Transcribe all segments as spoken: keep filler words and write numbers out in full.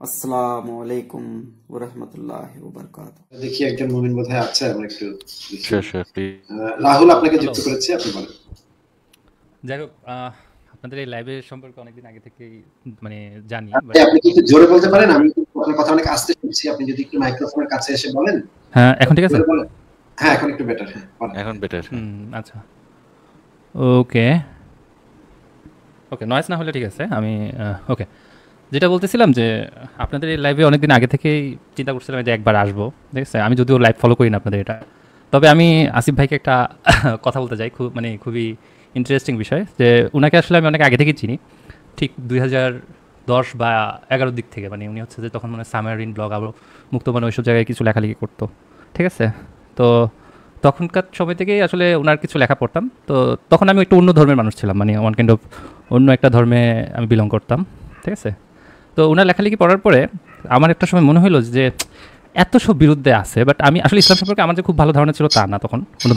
আসসালামু আলাইকুম ওয়া রাহমাতুল্লাহি ওয়া বারাকাতুহু। দেখি একজন মুমিন বোধহয় আছে, আমরা একটু শিওর শিওর প্লিজ। রাহুল আপনাকে যুক্ত করেছে, আপনি বলেন। যাই হোক, আপনাদের এই লাইভের সম্পর্কে অনেকদিন আগে থেকেই মানে জানি। আপনি কি একটু জোরে বলতে পারেন? আমি আপনার কথা অনেক আস্তে শুনছি, আপনি যদি একটু মাইক্রোফোনের কাছে এসে বলেন। হ্যাঁ, এখন ঠিক আছে? হ্যাঁ, এখন একটু বেটার। হ্যাঁ, এখন বেটার। হুম, আচ্ছা, ওকে ওকে, নয়েজ না হলে ঠিক আছে। আমি ওকে, যেটা বলতেছিলাম যে আপনাদের এই লাইভে অনেকদিন আগে থেকেই চিন্তা করছিলাম যে একবার আসবো, ঠিক আছে। আমি যদিও লাইভ ফলো করি না আপনাদের এটা, তবে আমি আসিফ ভাইকে একটা কথা বলতে চাই, খুব মানে খুবই ইন্টারেস্টিং বিষয়, যে ওনাকে আসলে আমি অনেক আগে থেকেই চিনি, ঠিক দুই হাজার দশ বা এগারোর দিক থেকে। মানে উনি হচ্ছে যে তখন মানে সামারিন ব্লগ আরও মুক্তবান ওইসব জায়গায় কিছু লেখালেখি করতো, ঠিক আছে। তো তখনকার সময় থেকেই আসলে ওনার কিছু লেখা পড়তাম। তো তখন আমি একটু অন্য ধর্মের মানুষ ছিলাম, মানে ওয়ান কাইন্ড অফ অন্য একটা ধর্মে আমি বিলং করতাম, ঠিক আছে। তো ওনার লেখালেখি পড়ার পরে আমার একটা সময় মনে হলো যে এত সব বিরুদ্ধে আছে, বাট আমি আসলে ইসলাম সম্পর্কে আমার যে খুব ভালো ধারণা ছিল তা না। তখন কোনো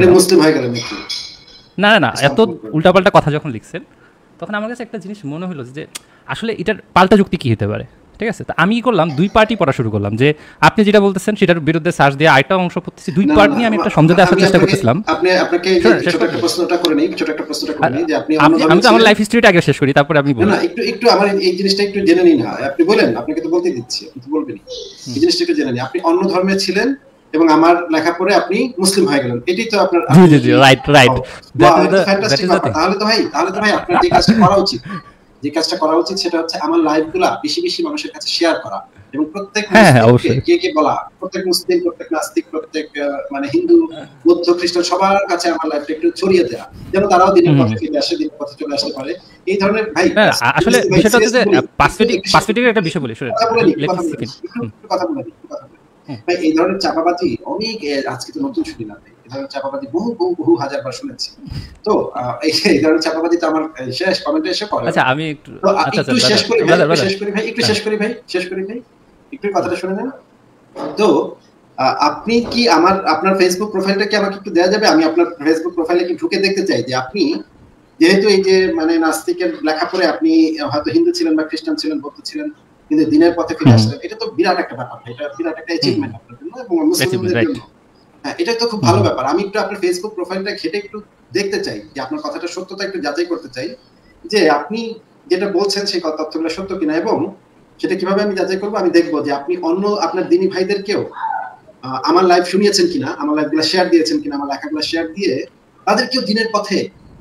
না না না এত উল্টাপাল্টা কথা যখন লিখছেন, তখন আমার কাছে একটা জিনিস মনে হলো যে আসলে এটার পাল্টা যুক্তি কী হতে পারে, ঠিক আছে। তো আমি করলাম, দুই পার্টি পড়া শুরু করলাম, যে আপনি যেটা বলতেছেন সেটার বিরুদ্ধে সার্চ দিয়ে আরেকটা অংশ পড়তেছি, দুই পার্ট নিয়ে আমি একটা সমঝোতা আসার চেষ্টা করতেছিলাম। আপনি আপনাকে ছোট একটা প্রশ্নটা করে নেই, ছোট একটা প্রশ্নটা করে নেই যে আপনি আমি তো আমার লাইফ হিস্ট্রিটা আগে শেষ করি, তারপরে আপনি বলুন। না, একটু একটু আমার এই জিনিসটা একটু জেনে নিন। না, আপনি বলেন, আপনাকে তো বলতে দিচ্ছি, আপনি তো বলবেনই। এই জিনিসটা একটু জেনে নিন। আপনি অন্য ধর্মে ছিলেন এবং আমার লেখা পড়ে আপনি মুসলিম হয়ে গেলেন, এটাই তো আপনার। জি জি জি, right right, that is the fantastic. তাহলে তো ভাই তাহলে তো ভাই আপনার যে কাজটা করা উচিত, যে কাজটা করা উচিত সেটা হচ্ছে আমার লাইভগুলো বেশি বেশি মানুষের কাছে শেয়ার করা, এবং প্রত্যেক কে কে বলা, প্রত্যেক মুসলিম, প্রত্যেক নাস্তিক, প্রত্যেক মানে হিন্দু, বৌদ্ধ, খ্রিস্টান সবার কাছে আমার লাইভটা একটু ছড়িয়ে দেওয়া, যেন তারাও দিনের পথে ফিরে আসে, দিনের পথে চলে আসতে পারে। এই ধরনের ভাই আসলে বিষয়টা হচ্ছে যে পাসপেটিক পাসপেটিকের একটা বিষয় বলি, শুনুন কথা বলে নিই কথা বলে নিই ভাই। এই ধরনের চাপাবাজি অনেক, আজকে তো নতুন শুনি না ভাই, এই ধরনের চাপাবাজি বহু বহু বহু হাজার বার শুনেছি। তো এই ধরনের চাপাবাজি তো আমার শেষ কমেন্টে এসে পড়ে। আচ্ছা, আমি একটু একটু শেষ করি ভাই, শেষ করি ভাই, একটু শেষ করি ভাই, শেষ করি ভাই, একটু কথাটা শুনে নেন। তো আপনি কি আমার আপনার ফেসবুক প্রোফাইলটা কি আমাকে একটু দেওয়া যাবে? আমি আপনার ফেসবুক প্রোফাইলে কি ঢুকে দেখতে চাই যে আপনি যেহেতু এই যে মানে নাস্তিকের লেখা পড়ে আপনি হয়তো হিন্দু ছিলেন বা খ্রিস্টান ছিলেন, বৌদ্ধ ছিলেন, কিন্তু দিনের পথে ফিরে আসলেন, এটা তো বিরাট একটা ব্যাপার, এটা বিরাট একটা অ্যাচিভমেন্ট আপনার জন্য এবং মুসলিমদের জন্য। হ্যাঁ, এটা তো খুব ভালো ব্যাপার। আমি একটু আপনার ফেসবুক প্রোফাইলটা ঘেটে একটু দেখতে চাই, যে আপনার কথাটা সত্যতা একটু যাচাই করতে চাই, যে আপনি যেটা বলছেন সেই তথ্যগুলো সত্য কিনা, এবং সেটা কিভাবে আমি যাচাই করবো? আমি দেখবো যে আপনি অন্য আপনার দিনী ভাইদেরকেও আমার লাইভ শুনিয়েছেন কিনা, আমার লাইভগুলো শেয়ার দিয়েছেন কিনা, আমার লেখাগুলো শেয়ার দিয়ে তাদেরকেও দিনের পথে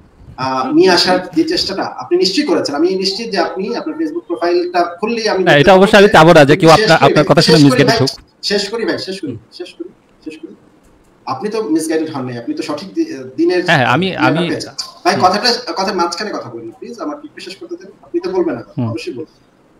নিয়ে আসার যে চেষ্টাটা আপনি নিশ্চয়ই করেছেন। আমি নিশ্চিত যে আপনি আপনার ফেসবুক প্রোফাইলটা খুললেই আমি এটা অবশ্যই আমি চাবো না যে কেউ আপনার আপনার কথা শুনে মিসগাইডেড হোক। শেষ করি ভাই, শেষ করি শেষ করি শেষ করি আপনি তো মিসগাইডেড হন নাই, আপনি তো সঠিক দিনের। হ্যাঁ, আমি আমি ভাই কথাটা কথার মাঝখানে কথা বলুন প্লিজ, আমাকে একটু শেষ করতে দেন। আপনি তো বলবেন না, অবশ্যই বলবেন।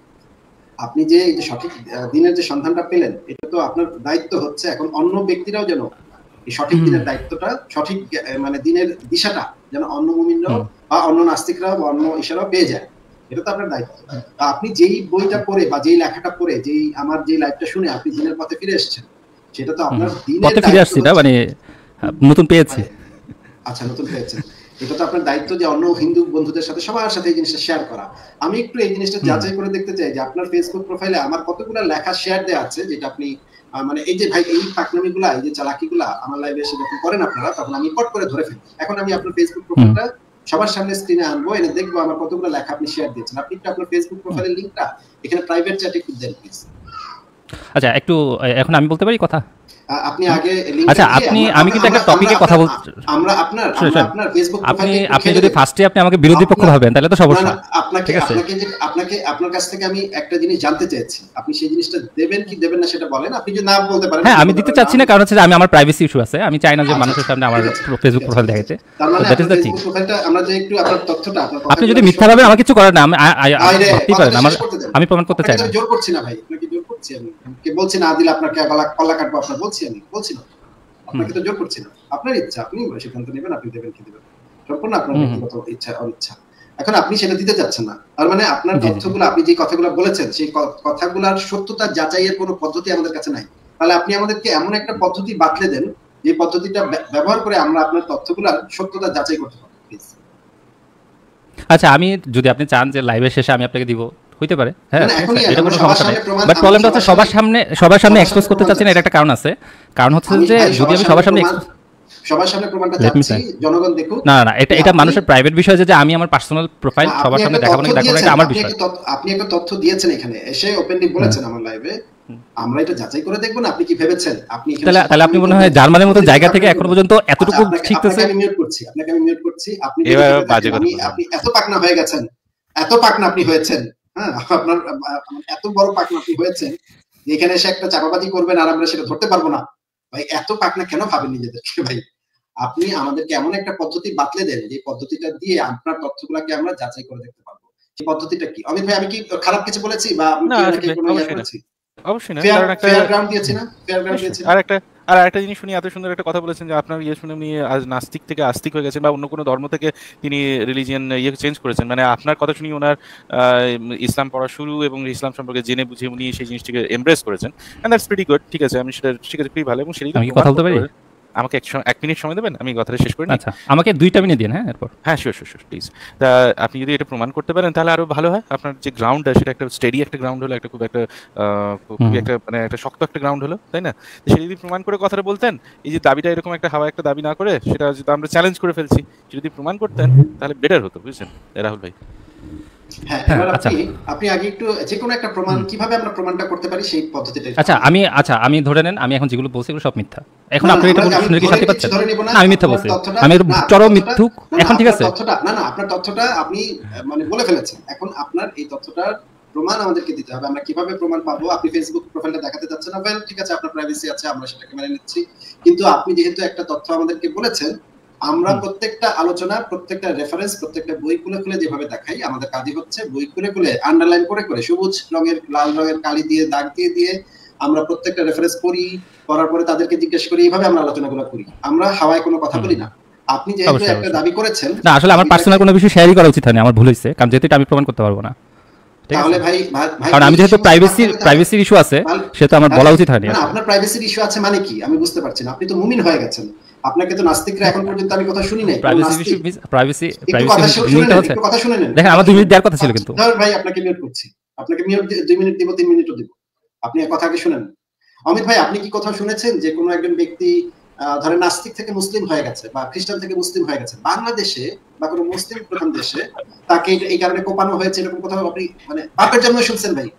আপনি যে এই যে সঠিক দিনের যে সন্ধানটা পেলেন, এটা তো আপনার দায়িত্ব হচ্ছে এখন অন্য ব্যক্তিরাও যেন এই সঠিক দিনের দায়িত্বটা, সঠিক মানে দিনের দিশাটা যেন অন্য মুমিনরাও বা অন্য নাস্তিকরাও বা অন্য ইশারাও পেয়ে যায়, এটা তো আপনার দায়িত্ব। আপনি যেই বইটা পড়ে বা যেই লেখাটা পড়ে, যেই আমার যে লাইভটা শুনে আপনি দিনের পথে ফিরে এসেছেন, সেটা তো আপনার দিনের পথে ফিরে আসছি না, মানে নতুন পেয়েছি। আচ্ছা, নতুন পেয়েছেন, এটা তো আপনার দায়িত্ব যে অন্য হিন্দু বন্ধুদের সাথে সবার সাথে এই জিনিসটা শেয়ার করা। আমি একটু এই জিনিসটা যাচাই করে দেখতে চাই যে আপনার ফেসবুক প্রোফাইলে আমার কতগুলো লেখা শেয়ার দেওয়া আছে, যেটা আপনি মানে এই যে ভাই এই পাকনামিগুলা, এই যে চালাকিগুলা আমার লাইভে এসে যখন করেন আপনারা, তখন আমি পট করে ধরে ফেলি। এখন আমি আপনার ফেসবুক প্রোফাইলটা সবার সামনে স্ক্রিনে আনবো, এনে দেখবো আমার কতগুলো লেখা আপনি শেয়ার দিয়েছেন। আপনি একটু আপনার ফেসবুক প্রোফাইলের লিংকটা এখানে প্রাইভেট চ্যাটে একটু দেন প্লিজ। আচ্ছা, একটু এখন আমি বলতে পারি কথা? আপনি আগে আচ্ছা, আপনি আমি কিন্তু একটা টপিকে কথা বলতে, আমরা আপনার আপনার ফেসবুক আপনি আপনি যদি ফার্স্টে আপনি আমাকে বিরোধী পক্ষ ভাবেন তাহলে তো সমস্যা। আপনাকে আপনাকে যে আপনাকে আপনার কাছ থেকে আমি একটা জিনিস জানতে চাইছি, আপনি সেই জিনিসটা দেবেন কি দেবেন না সেটা বলেন। আপনি যদি না বলতে পারেন, হ্যাঁ, আমি দিতে চাচ্ছি না, কারণ হচ্ছে আমি আমার প্রাইভেসি ইস্যু আছে, আমি চাই না যে মানুষের সামনে আমার ফেসবুক প্রোফাইল দেখাইতে। তার মানে আপনার ফেসবুক প্রোফাইলটা আমরা যে একটু আপনার তথ্যটা আপনার আপনি যদি মিথ্যা ভাবেন আমার কিছু করার না, আমি ভাবতেই পারেন, আমার আমি প্রমাণ করতে চাই না। জোর করছি না ভাই, আপনাকে জোর করছি আমি, কে বলছি না দিলে আপনাকে গলা কল্লা কাটবো আপনার, বলছি আমি বলছি না, আপনাকে তো জোর করছি না। আপনার ইচ্ছা, আপনি সিদ্ধান্ত নেবেন, আপনি দেবেন কি দেবেন, সম্পূর্ণ আপনার ব্যক্তিগত ইচ্ছা অনিচ্ছা। এখন আপনি সেটা দিতে চাচ্ছেন না, তার মানে আপনার তথ্যগুলো, আপনি যে কথাগুলো বলেছেন সেই কথাগুলোর সত্যতা যাচাইয়ের কোনো পদ্ধতি আমাদের কাছে নাই। তাহলে আপনি আমাদেরকে এমন একটা পদ্ধতি বাতলে দেন যে পদ্ধতিটা ব্যবহার করে আমরা আপনার তথ্যগুলোর সত্যতা যাচাই করতে পারবো প্লিজ। আচ্ছা, আমি যদি আপনি চান যে লাইভের শেষে আমি আপনাকে দিব হইতে পারে, হ্যাঁ মানে এখনই এটা কোনো আমরা সবার সমস্যা নেই। সামনে প্রমাণ বাট আমি প্রবলেমটা হচ্ছে সবার সবার সামনে সবার সামনে সবার এক্সপোজ সামনে করতে প্রমাণ চাচ্ছি না, এটা একটা কারণ আছে। কারণ হচ্ছে আমি যে ভাই যদি সবার আমি সামনে সবার সামনে প্রমাণ expose- সবার সামনে প্রমাণটা Let me চাচ্ছি, say. জনগণ দেখুক। না না না এটা যে এটা আপনি- মানুষের প্রাইভেট বিষয় যে যে আমি আমার পার্সোনাল প্রোফাইল না, সবার আপনি সামনে একটা দেখাবো তথ্য না দেখাবো না, দিয়েছেন, এটা আমার আপনি বিষয়। একটা তথ্য- আপনি একটা তথ্য দিয়েছেন এখানে এসে ওপেনলি বলেছেন আমার লাইভে, আমরা এটা যাচাই করে দেখবো না আপনি কি ভেবেছেন। আপনি এখানে তাহলে তাহলে আপনি মনে হয় জার্মানির মতো জায়গা থেকে এখনো পর্যন্ত এতটুকু আচ্ছা, আপনাকে- শিখতেছে। আপনাকে আমি মিউট করছি, আপনাকে আমি মিউট করছি। আপনি যদি এবার ভেবে থাকেন বাজে কথা আমি- বলবেন। আপনি এত পাকনা হয়ে গেছেন, এত পাকনা আপনি হয়েছেন, হ্যাঁ আপনার আহ, এত বড় পাকনা আপনি হয়েছেন যে এখানে এসে একটা চাপাবাজি করবেন আর আমরা সেটা ধরতে পারবো না। ভাই এত পাকনা কেন ভাবেন নিজেদেরকে? ভাই আপনি আমাদেরকে এমন একটা পদ্ধতি বাতলে দেন যে পদ্ধতিটা দিয়ে আপনার তথ্যগুলোকে আমরা যাচাই করে দেখতে পারবো। এই পদ্ধতিটা কি? অমিত ভাই আমি কি খারাপ কিছু বলেছি বা আমি না, কি আসলে ওনাকে কোনো ইয়ে অবশ্যই না। করেছি? অবশ্যই না, ফেয়ার কারণ একটা ফেয়ার গ্রাউন্ড দিয়েছি না? ফেয়ার গ্রাউন্ড দিয়েছি না? আর একটা আর একটা জিনিস শুনি, এত সুন্দর একটা কথা বলেছেন যে আপনার ইয়ে শুনে উনি আজ নাস্তিক থেকে আস্তিক হয়ে গেছেন বা অন্য কোনো ধর্ম থেকে তিনি রিলিজিয়ান ইয়ে চেঞ্জ করেছেন। মানে আপনার কথা শুনি ওনার আহ, ইসলাম পড়া শুরু এবং ইসলাম সম্পর্কে জেনে বুঝে উনি সেই জিনিসটিকে এমব্রেস করেছেন, এন্ড দ্যাটস প্রিটি গুড। ঠিক আছে, আমি সেটা ঠিক আছে, খুবই ভালো। এবং সেটাই আমি কি কথা বলতে পারি? আমাকে এক স- এক মিনিট সময় দেবেন, আমি কথাটা শেষ করি। আচ্ছা আমাকে দুইটা মিনিট দিন, হ্যাঁ এরপর। হ্যাঁ শিওর শিওর শিওর প্লিজ। তা আপনি যদি এটা প্রমাণ করতে পারেন তাহলে আরো ভালো হয়। আপনার যে গ্রাউন্ডটা সেটা একটা স্টেডি একটা গ্রাউন্ড হলো, একটা খুব একটা আহ, খুবই হুম। একটা মানে একটা শক্ত একটা গ্রাউন্ড হলো, তাই না? তো সেটা যদি প্রমাণ করে কথাটা বলতেন, এই যে দাবিটা এরকম একটা হাওয়া একটা দাবি না করে সেটা যদি আমরা চ্যালেঞ্জ করে ফেলছি, যদি প্রমাণ করতেন তাহলে বেটার হতো, বুঝছেন রাহুল ভাই? হ্যাঁ, হ্যাঁ, এবার আচ্ছা। আপনি আপনি আগে একটু যে কোনো একটা প্রমাণ কিভাবে আমরা প্রমাণটা করতে পারি সেই পদ্ধতিটা। আচ্ছা আমি আচ্ছা আমি ধরে নেন আমি এখন যেগুলো বলছি এগুলো সব মিথ্যা। এখন না, আপনি না, এটা আমরা- আমি শুনে কি ধরে শান্তি নিচ্ছি, পাচ্ছেন? ধরে নিব না, না আমি মিথ্যা আপনার বলছি, তথ্যটা- আমি না, আপনার চরম তথ্যটা- মিথ্যুক। না, না, এখন ঠিক আপনার আছে, তথ্যটা না না আপনার তথ্যটা আপনি আহ, মানে বলে ফেলেছেন। এখন আপনার এই তথ্যটার প্রমাণ আমাদেরকে দিতে হবে। আমরা কিভাবে প্রমাণ পাবো? আপনি ফেসবুক প্রোফাইলটা দেখাতে চাচ্ছেন না, ওয়েল ঠিক আছে, আপনার প্রাইভেসি আছে, আমরা সেটাকে মেনে নিচ্ছি। কিন্তু আপনি যেহেতু একটা তথ্য আমাদেরকে বলেছেন, আমরা হুম। প্রত্যেকটা আলোচনা, প্রত্যেকটা রেফারেন্স, প্রত্যেকটা বই খুলে খুলে যেভাবে দেখাই, আমাদের কাজই হচ্ছে বই খুলে খুলে আন্ডারলাইন করে করে সবুজ রঙের লাল রঙের কালি দিয়ে দাগ দিয়ে দিয়ে আমরা প্রত্যেকটা রেফারেন্স পড়ি, পড়ার পরে তাদেরকে জিজ্ঞেস করি, এইভাবে আমরা আলোচনাগুলো করি। আমরা হাওয়ায় কোনো কথা বলি না। আপনি যেহেতু অবশ্যই, একটা অবশ্যই। দাবি করেছেন, না আসলে আমার আপনি পার্সোনাল তাকে- কোনো বিষয় শেয়ারই করা উচিত হয়নি, আমার ভুল হয়েছে, কারণ যেহেতু এটা আমি প্রমাণ করতে পারবো না। ঠিক তাহলে আছে? ভাই ভাই- ভাই কারণ আমি এই যেহেতু সমস্ত প্রাইভেসি কথা- প্রাইভেসির ইস্যু আছে, তাহলে- সেটা আমার বলা উচিত হয়নি। না, না, আপনার প্রাইভেসির ইস্যু আছে মানে কি আমি বুঝতে পারছি না। আপনি তো মুমিন হয়ে গেছেন, আপনাকে তো নাস্তিকরা এখন পর্যন্ত আমি কথা শুনি নাই। কোনো প্রাইভেসি নাস্তিক- ইস্যু প্রাইভেসি একটু প্রাইভেসি কথা শু- শুনে নিতে নেন, হচ্ছে। একটু কথা শুনে নেন। দেখেন আমার দুই মিনিট দেওয়ার কথা ছিল কিন্তু। ধর ভাই আপনাকে মিউট করছি, আপনাকে মিউট দুই মিনিট দিব, তিন মিনিটও দিব, আপনি এক কথা আগে শুনেন। অমিত ভাই আপনি কি কথা শুনেছেন যে কোনো একজন ব্যক্তি আহ, ধরেন নাস্তিক থেকে মুসলিম হয়ে গেছে বা খ্রিস্টান থেকে মুসলিম হয়ে গেছে বাংলাদেশে বা কোনো মুসলিম প্রধান দেশে, তাকে এটা- এই কারণে কোপানো হয়েছে এরকম কোথাও আপনি মানে বাপের জন্ম শুনছেন ভাই?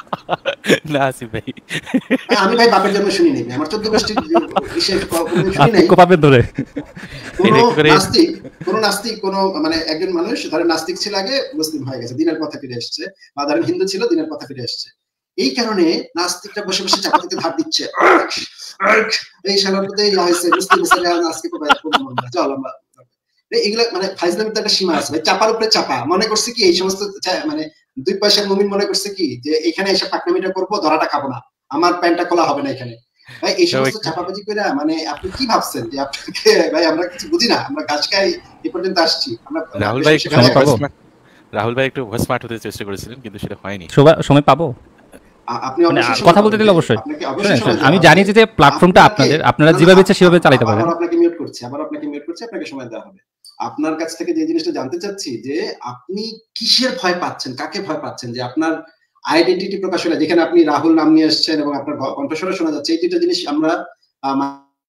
না আসিফ ভাই, ভাই, আমি ভাই বাপের জন্ম শুনি নাই, আমার চোদ্দ গোষ্ঠীর ইসে কোনোদিন শুনি নাই। কোপাবেন ধরে কোনো এটা একেবারে- নাস্তিক কোনো নাস্তিক কোনো মানে একজন মানুষ ধরেন নাস্তিক ছিল আগে, মুসলিম হয়ে গেছে, দিনের পথে ফিরে এসেছে, বা ধরেন হিন্দু ছিল, দিনের পথে ফিরে এসেছে। এই কারণে নাস্তিকরা বসে বসে চাপাতিতে ধার দিচ্ছে, আর্ক, আর্ক, এই সারাপথে ইয়া হয়েছে, মুসলিম ছেলে আজকে কোপায় কোপাবো না, চল আমরা। এই- এগুলা মানে ফাইজলামির তো একটা সীমা আছে ভাই, চাপার উপরে চাপা। মনে করছে কি এই সমস্ত চা- মানে দুই পয়সার মুমিন মনে করছে কি যে এখানে এসে পাকনামিটা করবো, ধরাটা খাবো না, আমার প্যান্টটা খোলা হবে না এখানে। ভাই এই সমস্ত চাপাবাজি করে মানে আপনি কি ভাবছেন যে আপনাকে ভাই আমরা কিছু বুঝি না, আমরা গাছ খাই এই পর্যন্ত আসছি আমরা। রাহুল ভাই সেখানে সময় পাবো? রাহুল ভাই একটু স্মার্ট হতে চেষ্টা করেছিলেন কিন্তু সেটা হয়নি। সময়- সময় পাবো আ- আপনি মানে অবশ্যই কথা সময় বলতে পাবেন। দিলে অবশ্যই। আপনাকে শুনেন, অবশ্যই সময় শুনেন, দেওয়া আমি হবে। জানি যে প্ল্যাটফর্মটা আপনাকে- আপনাদের, আপনারা না, না, যেভাবে ইচ্ছা সেভাবে চালাতে আবার পারেন। আপনাকে মিউট করছি, আবার আপনাকে মিউট করছি, আপনাকে সময় দেওয়া হবে। আপনার কাছ থেকে যে জিনিসটা জানতে চাচ্ছি যে আপনি কিসের ভয় পাচ্ছেন, কাকে ভয় পাচ্ছেন যে আপনার আইডেন্টিটি প্রকাশ হলে, যেখানে আপনি রাহুল নাম নিয়ে এসেছেন এবং আপনার কণ্ঠস্বরে শোনা যাচ্ছে, এই দুটো জিনিস আমরা আম,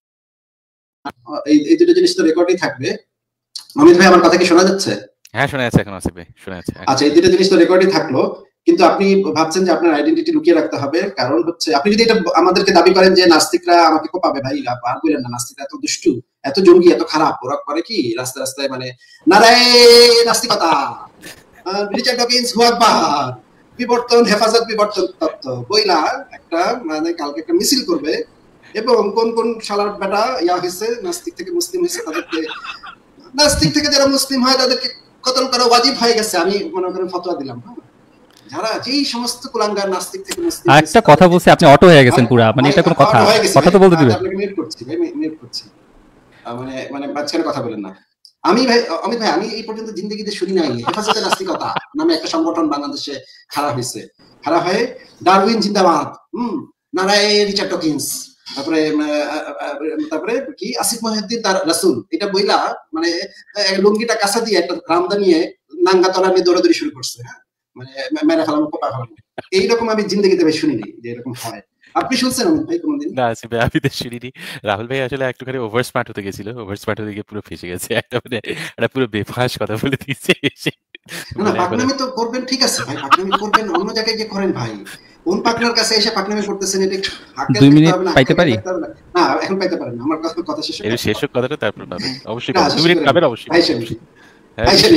এই এই দুটো জিনিস তো রেকর্ডেই থাকবে। অমিত ভাই আমার কথা কি শোনা যাচ্ছে? হ্যাঁ শোনা যাচ্ছে এখন আসিফ ভাই, শোনা যাচ্ছে। আচ্ছা, এই দুটো জিনিস তো রেকর্ডই থাকলো, কিন্তু আপনি ভাবছেন যে আপনার আইডেন্টিটি লুকিয়ে রাখতে হবে। কারণ হচ্ছে আপনি যদি এটা আমাদেরকে দাবি করেন যে নাস্তিকরা আমাকে কোপাবে, ভাই আর বললেন না, নাস্তিকরা এত দুষ্টু, এত জঙ্গি, এত খারাপ, ওরা করে কি রাস্তায় রাস্তায় মানে নারায় নাস্তিকতা, রিচার্ড ডকিন্স হু আকবার, বিবর্তন হেফাজত বিবর্তন তত্ত্ব বইলা একটা মানে কালকে একটা মিছিল করবে, এবং কোন কোন শালার বেটা ইয়া হয়েছে নাস্তিক থেকে মুসলিম হয়েছে, তাদেরকে নাস্তিক থেকে যারা মুসলিম হয় তাদেরকে কতল করা ওয়াজিব হয়ে গেছে, আমি মনে করেন ফতোয়া দিলাম। হ্যাঁ, যারা যেই সমস্ত কুলাঙ্গার নাস্তিক থেকে মুসলিম আর একটা কথা বলছি, আপনি অটো হয়ে গেছেন পুরা, মানে এটা কোনো কথা কথা তো বলতে দিবেন। আপনাকে মিউট করছি ভাই, মিউট করছি, মানে মানে মাঝখানে কথা বলেন না। আমি ভাই অমিত ভাই আমি এই পর্যন্ত জিন্দেগিতে শুনি নাই হেফাজতে নাস্তিকতা নামে একটা সংগঠন বাংলাদেশে খারাপ হয়েছে, খারাপ হয়ে ডারউইন জিন্দাবাদ, হম নারায় রিচার্ড ডকিন্স, তারপরে তারপরে কি আসিফ মহিউদ্দিন তার রাসূল, এটা বইলা মানে লুঙ্গিটা কাঁচা দিয়ে একটা রামদা নিয়ে নাঙ্গা তলা নিয়ে দৌড়াদৌড়ি শুরু করছে। হ্যাঁ, মানে মেরে ফেলানো কোপা ফেলানো এইরকম আমি জিন্দগিতে বেশ শুনিনি যে এরকম হয়। আপনি শুনছেন অমিত ভাই কোনদিন? না আসিফ ভাই আমি তো শুনিনি। রাহুল ভাই আসলে একটুখানি ওভার স্মার্ট হতে গেছিল, ওভার স্মার্ট হতে গিয়ে পুরো ফেসে গেছে একটা, মানে একটা পুরো বেফাঁস কথা বলে দিয়েছে এসে। না পাকনামি তো করবেন ঠিক আছে ভাই, পাকনামি করবেন অন্য জায়গায় গিয়ে করেন ভাই, কোন পাকনার কাছে এসে পাকনামি করতেছেন এটা দুই মিনিট পাইতে পারি? না এখন পাইতে পারেন না, আমার কথা কথা শেষ এর শেষ কথাটা তারপর পাবেন অবশ্যই, না, দুই মিনিট পাবেন অবশ্যই। ভাই শেষ ভাই শেষ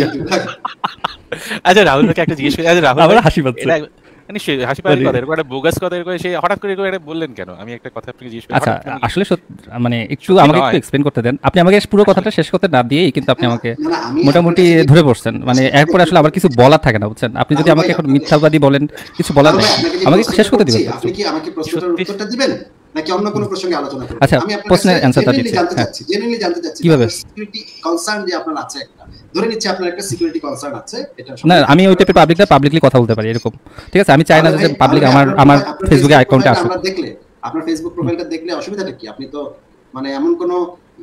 আচ্ছা রাহুল ভাইকে একটা জিজ্ঞেস করি, আচ্ছা রাহুল আবার ভাই হাসি পাচ্ছে। এটা নিশ্চয়ই হাসি পাওয়ার কথা, এরকম একটা বোগাস কথা এরকম সে হঠাৎ করে এরকম একটা বললেন কেন? আমি একটা কথা আপনাকে জিজ্ঞেস করি। আচ্ছা হঠাৎ করে- আসলে সত্যি মানে একটু আমাকে একটু এক্সপ্লেইন করতে দেন। আপনি আমাকে পুরো কথাটা শেষ করতে না দিয়েই কিন্তু আপনি আমাকে না, না, আমি মোটামুটি আপনার কাছে- ধরে বসছেন, মানে এরপর আসলে আবার কিছু বলার থাকে না বুঝছেন। আপনি যদি রাহুল আমাকে ভাই, এখন আপনি- মিথ্যাবাদী বলেন, কিছু বলার রাহুল নেই, ভাই, আপনাকে যে আমাকে একটু শেষ করতে প্রশ্নটা দিবেন। করছি, আপনি কি আমাকে প্রশ্নটার সত্যি- উত্তরটা দিবেন নাকি অন্য কোনো প্রসঙ্গে আলোচনা করবেন? আচ্ছা, আমি আপনার প্রশ্নের কাছে answer-টা genuinely দিচ্ছি, জানতে হ্যাঁ। চাচ্ছি, genuinely জানতে চাচ্ছি কিভাবে? সিকিউরিটি কনসার্ন যে আপনার আছে একটা, ধরে নিচ্ছি আপনার একটা সিকিউরিটি কনসার্ন আছে, এটা না আমি ওই টাইপের পাবলিকটা পাবলিকলি কথা বলতে পারি এরকম, ঠিক আছে? আমি চাই না যে পাবলিক আমার আমার ফেসবুকে অ্যাকাউন্টে আসুক। আমরা দেখলে আপনার ফেসবুক প্রোফাইলটা দেখলে অসুবিধাটা কি? আপনি তো মানে এমন কোনো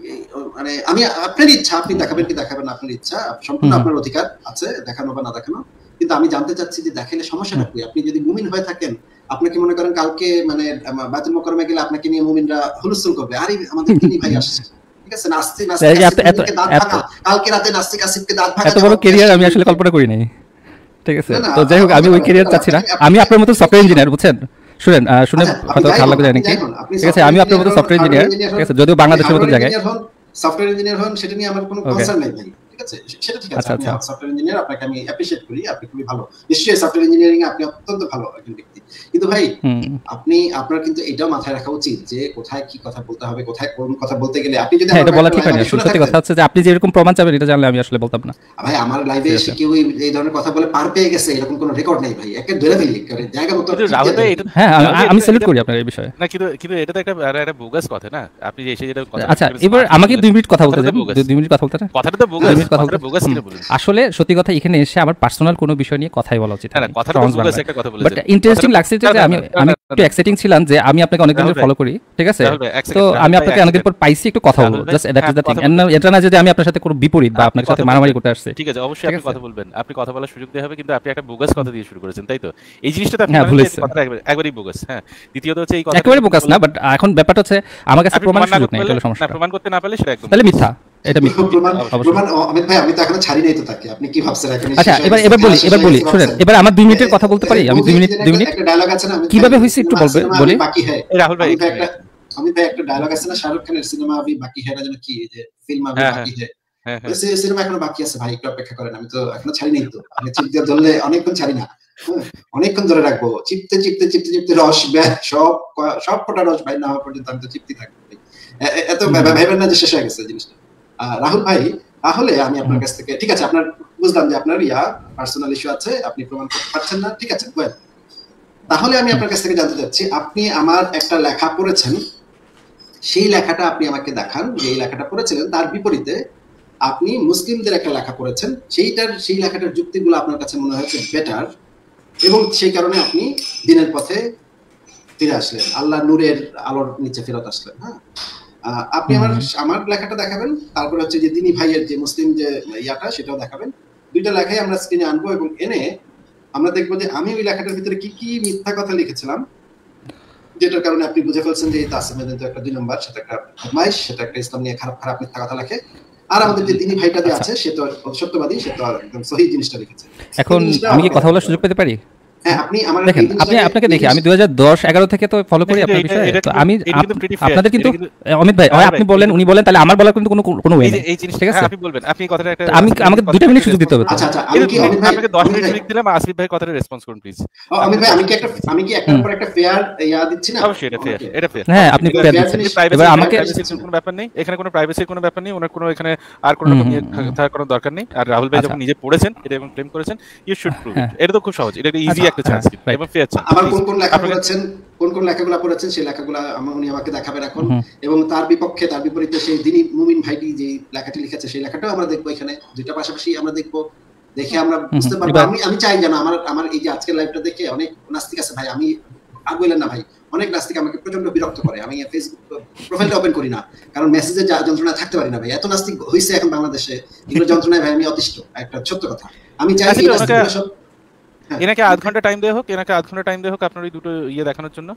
মানে আমি আপনার ইচ্ছা, আপনি দেখাবেন কি দেখাবেন না আপনার ইচ্ছা, সম্পূর্ণ আপনার অধিকার আছে দেখানো বা না দেখানো, কিন্তু আমি জানতে চাচ্ছি যে দেখালে সমস্যাটা কি? আপনি যদি মুমিন হয়ে থাকেন, আপনাকে মনে করেন কালকে মানে বাইতুল মুকাররমে গেলে আপনাকে নিয়ে মুমিনরা হুলস্থুল করবে, আরে আমাদের তিনি ভাই আসছে, ঠিক আছে, নাস্তি নাস্তি এই এত- এত- আসিফকে দাঁত ভাঙা, কালকে রাতে নাস্তিক আসিফকে দাঁত ভাঙা, এত বড় ক্যারিয়ার আমি আসলে কল্পনা করি নাই, ঠিক আছে? না, না, তো যাই হোক, আমি ওই ক্যারিয়ার চাচ্ছি না। আমি আপনার মতো সফটওয়্যার ইঞ্জিনিয়ার, বুঝছেন? শুনেন, আহ, শুনে আচ্ছা, আপনি হয়তো যাই ভালো হন, লাগবে জানি আপনি কি, যাই হন, আপনি ঠিক আছে? আমি আপনার মতো সফটওয়্যার ইঞ্জিনিয়ার, ঠিক আছে, যদিও বাংলাদেশের মতো জায়গায়। সফটওয়্যার ইঞ্জিনিয়ার হন, সেটা নিয়ে আমার কোনো Okay. কনসার্ন নাই ভাই, ঠিক আছে? সেটা ঠিক আছে, আচ্ছা, আপনি আচ্ছা। সফটওয়্যার ইঞ্জিনিয়ার, আপনাকে আমি অ্যাপ্রিশিয়েট করি, আপনি খুবই ভালো, নিশ্চয়ই সফটওয়্যার ইঞ্জিনিয়ারিং এ আপনি অত্যন্ত ভালো একজন ব্যক্তি, কিন্তু ভাই হুম। আপনি আপনার কিন্তু এটাও মাথায় রাখা উচিত যে কোথায় কি কথা বলতে হবে, কোথায় কোন কথা বলতে গেলে আপনি যদি হ্যাঁ, আমার এটা বলা একটা ঠিক হয় না। live শুনে সত্যি কথা থাকতেন, হচ্ছে যে আপনি যে এরকম প্রমাণ চাবেন এটা জানলে আমি আসলে বলতাম না। ভাই আমার লাইভে ঠিক এসে আছে। কেউ এই- এই ধরনের কথা বলে পার পেয়ে গেছে এরকম কোনো রেকর্ড নেই ভাই, একে ধরে ফেলি করে জায়গা মতো কিন্তু রাহুল ভাই এটা হ্যাঁ, আমি- রাহুল ভাই, আমি এটা- স্যালুট এটা- করি আপনার এই বিষয়ে। না কিন্তু কিন্তু এটা তো একটা একটা- একটা বোগাস কথা না, আপনি যে এসে যেটা কথা আচ্ছা, বলছেন, এবার smart আমাকে বললেন। দুই মিনিট কথা বলতে কথাটা দেন, তো bogus। দুই মিনিট কথা বলতে দেন। কথাটা তো বোগাস, দুই মিনিট কথা কথাটা বলতে- বোগাস হুম। কিনা বলুন। আসলে সত্যি কথা এখানে এসে আমার পার্সোনাল কোনো বিষয় নিয়ে কথাই বলা উচিত না, না, কথাটা তো bogus একটা কথা বাট বলেছেন। ইন্টারেস্টিং কথাটা- লাগছে যে না, না, আমি না, আমি না, একটু না, এক্সাইটিং ছিলাম যে আমি আপনাকে অনেকদিন রাহুল ধরে ভাই, ফলো করি, ঠিক আছে? রাহুল ভাই, এক তো second, রাহুল আমি ভাই, আপনাকে এক অনেকদিন পর second। পাইছি, একটু কথা রাহুল বলবো, ভাই, জাস্ট দ্যাট ইজ দ্য হ্যাঁ, থিং। কথা এটা না যে আমি আপনার সাথে কোনো বিপরীত বা আপনি আপনার সাথে কথা মারামারি বলবেন। করতে আসছে। ঠিক আছে, অবশ্যই ঠিক আপনি আছে? কথা বলবেন, আপনি কথা বলার সুযোগ দেওয়া হবে, কিন্তু আপনি একটা বোগাস কথা দিয়ে শুরু করেছেন, তাই তো? এই জিনিসটা তো আপনি হ্যাঁ, মানেন ভুল যে হয়েছে। কথাটা একবারে- একবারেই বোগাস। হ্যাঁ, দ্বিতীয়ত হচ্ছে এই কথাটা একেবারে আপনি বোকাস না, বললেন- বাট এখন ব্যাপারটা হচ্ছে আমার কাছে আপনি প্রমাণের প্রমাণ না সুযোগ করতে নেই, এটা পারলে- হলো সমস্যা। না, প্রমাণ করতে না পারলে সেটা একদম তাহলে মিথ্যা, এটা মিথ্যা। প্রমাণ অবশ্যই। প্রমাণ অমিত ভাই আমি তো এখনো ছাড়ি নাই তো তাকে, আপনি কি ভাবছেন এখন? আচ্ছা, এবার এবার বলি এবার বলি শুনেন, এবার আমার দুই মিনিটের কথা বলতে পারি? আমি দুই মিনিট দুই মিনিট একটা ডায়লগ আছে না, আমি কিভাবে হয়েছে একটু বলবে বলি। বাকি হ্যায় এই রাহুল ভাই, আমি ভাই একটা আমি ভাই একটা ডায়লগ আছে না শাহরুখ খানের সিনেমা আভি বাকি হ্যায়, যেন কি যে ফিল্ম আভি হ্যাঁ, বাকি হ্যায়, হ্যাঁ, হ্যাঁ। ওই সিনেমা এখনো বাকি আছে ভাই, একটু অপেক্ষা করেন, আমি তো এখনো ছাড়ি নাই তো, আমি চিপ দিয়ে ধরলে অনেকক্ষণ ছাড়ি না, হ্যাঁ, অনেকক্ষণ ধরে রাখবো, চিপতে চিপতে চিপতে চিপতে রস বের সব ক- সব ফোটা রস ভাই না হওয়া পর্যন্ত আমি তো চিপতে থাকবো ভাই। এ- এ- এত ভেবে- ভেবেন না যে শেষ হয়ে গেছে জিনিসটা। আহ, রাহুল ভাই, তাহলে আমি আপনার কাছ থেকে, ঠিক আছে আপনার বুঝলাম যে আপনার ইয়া পার্সোনাল ইস্যু আছে, আপনি প্রমাণ করতে পারছেন না, ঠিক আছে well, তাহলে আমি আপনার কাছ থেকে জানতে চাচ্ছি, আপনি আমার একটা লেখা পড়েছেন, সেই লেখাটা আপনি আমাকে দেখান, যে এই লেখাটা পড়েছিলেন তার বিপরীতে আপনি মুসলিমদের একটা লেখা পড়েছেন, সেইটার সেই লেখাটার যুক্তিগুলো আপনার কাছে মনে হয়েছে বেটার, এবং সেই কারণে আপনি দিনের পথে ফিরে আসলেন, আল্লাহ নূরের আলোর নিচে ফেরত আসলেন। হ্যাঁ, আহ, আপনি আমার আমার লেখাটা দেখাবেন, তারপরে হচ্ছে যে দিনী ভাইয়ের যে মুসলিম যে ইয়াটা সেটাও দেখাবেন, দুইটা লেখাই আমরা স্ক্রিনে আনবো এবং এনে আমরা দেখবো যে আমি ওই লেখাটার ভিতরে কি কি মিথ্যা কথা লিখেছিলাম, যেটার কারণে আপনি বুঝে ফেলছেন যে এই তাসিম তো একটা দুই নম্বর, সেটা একটা বদমাইশ, সেটা একটা ইসলাম নিয়ে খারাপ খারাপ মিথ্যা কথা লেখে, আর আমাদের যে দিনী ভাইটা যে আছে সে তো সত্যবাদী, সে তো একদম সহি জিনিসটা লিখেছে। এখন এই জিনিসটা আমি কি আমাকে- কথা বলার সুযোগ পেতে পারি? হ্যাঁ, আপনি আমার দেখেন, এই আপনি জিনিসটাকে- আপনাকে দেখি আমি দুই হাজার দশ এগারো থেকে তো ফলো করি এটা- আপনার এটা- বিষয়ে, এটা তো কিন্তু- আমি এটা কিন্তু আপ- pretty fair, আপনাদের কিন্তু এটা কিন্তু- অমিত ভাই হয় রাহুল আপনি ভাই, বলেন উনি বলেন, তাহলে আমার বলার কিন্তু কোনো কোনো ওয়ে এই যে নেই, এই জিনিসটা, ঠিক আছে? হ্যাঁ, আপনি বলবেন, আপনি কথাটা একটা আমি আমাকে দুইটা মিনিট সুযোগ দিতে হবে তো। আচ্ছা আচ্ছা আমি এই কি যে অমিত ভাই আপনাকে দশ অমিত মিনিট ভাই- সুযোগ দিলাম, আসিফ ভাই কথাটা রেসপন্স করুন প্লিজ। ও, অমিত ভাই আমি কি একটা আমি কি একটার পর একটা ফেয়ার ইয়া দিচ্ছি না? অবশ্যই এটা ফেয়ার, এটা ফেয়ার। হ্যাঁ, আপনি এবার fair fair দিচ্ছেন। জিনিস- এবার আমাকে প্রাইভেসির কোনো ব্যাপার নেই, এখানে কোনো প্রাইভেসির কোনো ব্যাপার নেই, ওনার কোনো এখানে আর কোনো রকম ইয়ে থা- থাকার কোনো দরকার নেই। আর রাহুল ভাই আচ্ছা। যখন নিজে পড়েছেন এটা এবং ক্লেম করেছেন, ইউ শুড প্রুভ ইট। হ্যাঁ। এটা তো খুব সহজ, এটা একটা ইজি আচ্ছা, একটা চান্স হ্যাঁ, এবং ফেয়ার চান্স। আমার কোন কোন লেখা পড়েছেন, কোন কোন লেখাগুলো পড়েছেন সেই লেখাগুলো আমার উনি আমাকে দেখাবেন এখন, এবং তার বিপক্ষে তার বিপরীতে সেই দিনী মুমিন ভাইটি যে লেখাটি লিখেছে সেই লেখাটাও আমরা দেখবো, এখানে দুইটা পাশাপাশি আমরা দেখবো, দেখে আমরা বুঝতে পারবো। এবার- আমি আমি চাই যেন আমার আমার এই যে আজকের লাইভটা দেখে অনেক নাস্তিক আছে ভাই, আমি আর বললেন না ভাই, অনেক নাস্তিক আমাকে প্রচন্ড বিরক্ত করে, আমি ফেসবুক প্রোফাইলটা ওপেন করি না, কারণ মেসেজে যা যন্ত্রণা থাকতে পারি না ভাই, এত নাস্তিক হয়েছে এখন বাংলাদেশে, এগুলো যন্ত্রণায় ভাই আমি অতিষ্ঠ, একটা সত্য কথা। আমি চাই আচ্ছা, এই তো নাস্তিকগুলো ওনাকে- সব এনাকে আধ ঘন্টা টাইম দেওয়া হোক, এনাকে আধ ঘন্টা টাইম দেওয়া হোক আপনার ওই দুটো ইয়ে দেখানোর জন্য।